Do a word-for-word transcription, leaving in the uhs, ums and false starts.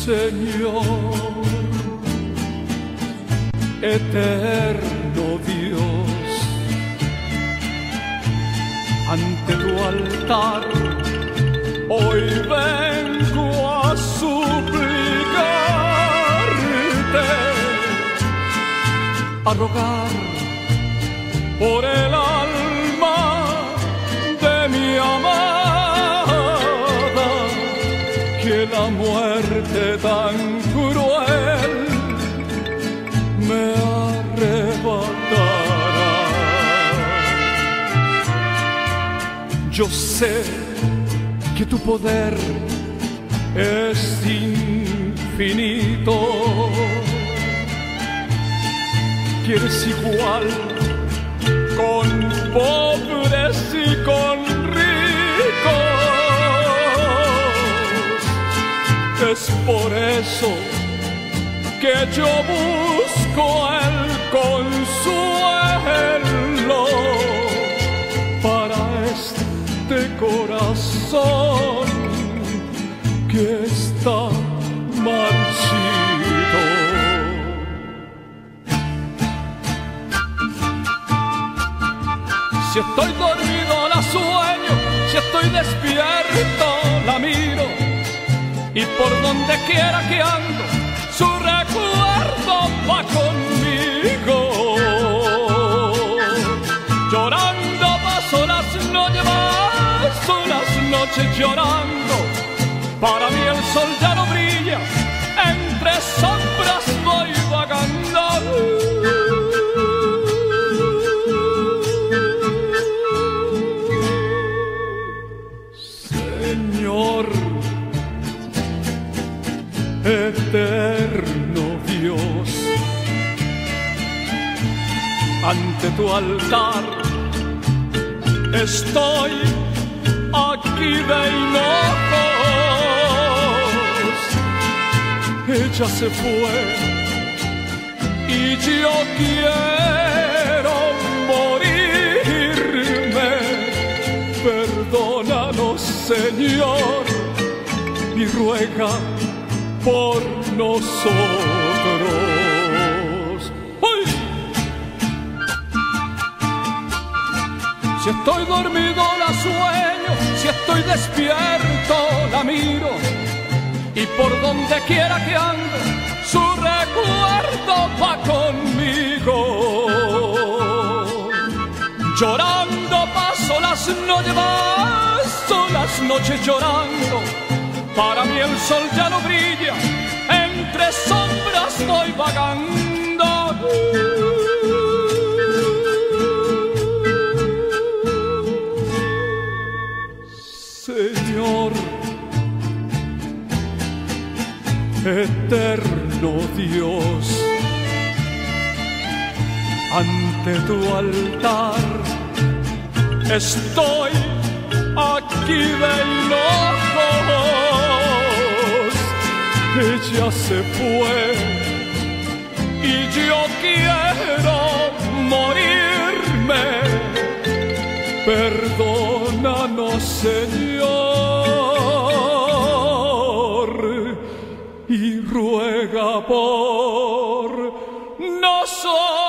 Señor, eterno Dios, ante tu altar hoy vengo a suplicarte, a rogar por el alma de mi amada, que la muerte tan cruel me arrebatará. Yo sé que tu poder es infinito, que eres igual con pobres y con ricos. Es por eso que yo busco el consuelo para este corazón que está marchito. Si estoy dormido la sueño, si estoy despierto la miro, y por donde quiera que ando, su recuerdo va conmigo. Llorando paso las noches, paso las noches llorando. Para mí el sol ya no brilla, entre sombras voy vagando. Señor, eterno Dios, ante tu altar estoy aquí de hinojos. Ella se fue y yo quiero morirme. Perdónanos, Señor, y ruega por nosotros. ¡Uy! Si estoy dormido la sueño, si estoy despierto la miro, y por donde quiera que ande, su recuerdo va conmigo. Llorando paso las noches, paso las noches llorando. Para mí el sol ya no brilla, entre sombras voy vagando. Señor, eterno Dios, ante tu altar estoy aquí de hinojos. Ella se fue y yo quiero morirme. Perdónanos, Señor, y ruega por nosotros.